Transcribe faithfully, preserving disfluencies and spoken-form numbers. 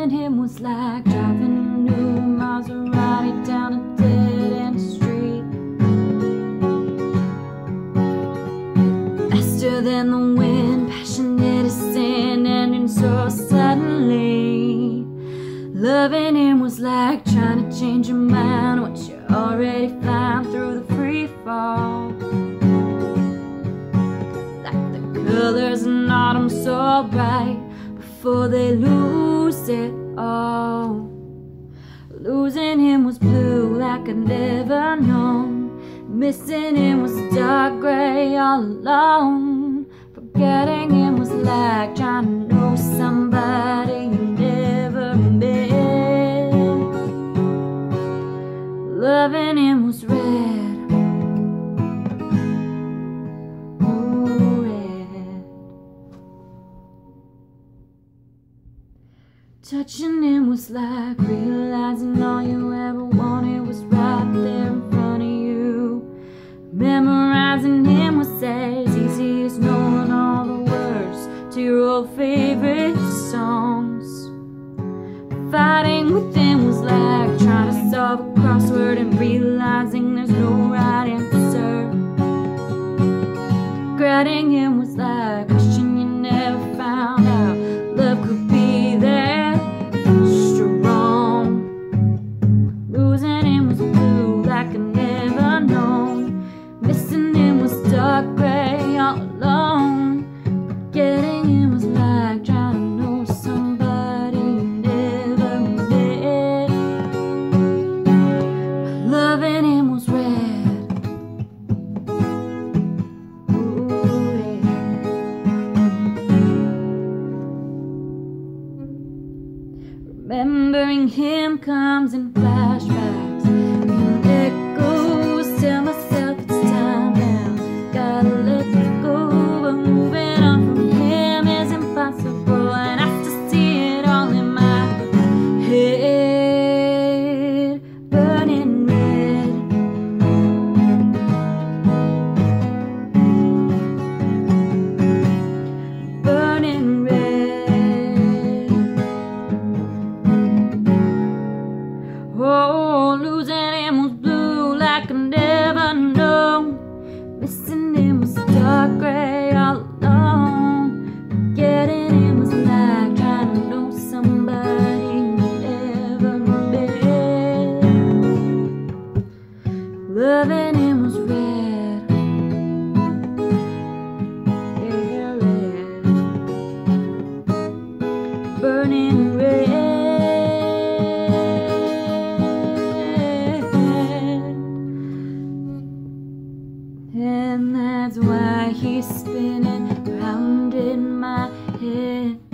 Loving him was like driving a new Maserati down a dead-end street, faster than the wind, passionate as sin, ending so suddenly. Loving him was like trying to change your mind once you're already flying through the free fall. Like the colors in autumn so bright before they lose it all. Losing him was blue like I'd never known. Missing him was dark gray all alone. Forgetting him was like trying to know somebody you never met. Loving him was red, oh red. Touching him was like realizing all you ever wanted was right there in front of you. Memorizing him was as easy as knowing all the words to your old favorite songs. Fighting with him was like trying to solve a crossword and realizing there's no right answer. Regretting him was like wishing you never found out love could be that strong. Losing him was blue like I'd never known. Missing him was dark gray all alone. Forgetting him was like trying to know somebody you never met. Loving him was red, ooh, red. Remembering him comes in flashbacks and echoes. Tell myself it's time now, gotta let go. But moving on from him is impossible, and I still see it all in my head, burning red. Burning red. Oh, losing him was blue like I never known. Missing him was dark gray all alone. Forgetting him was like trying to know somebody you never met. Loving him was red, yeah, red. Burning red. And that's why he's spinning round in my head.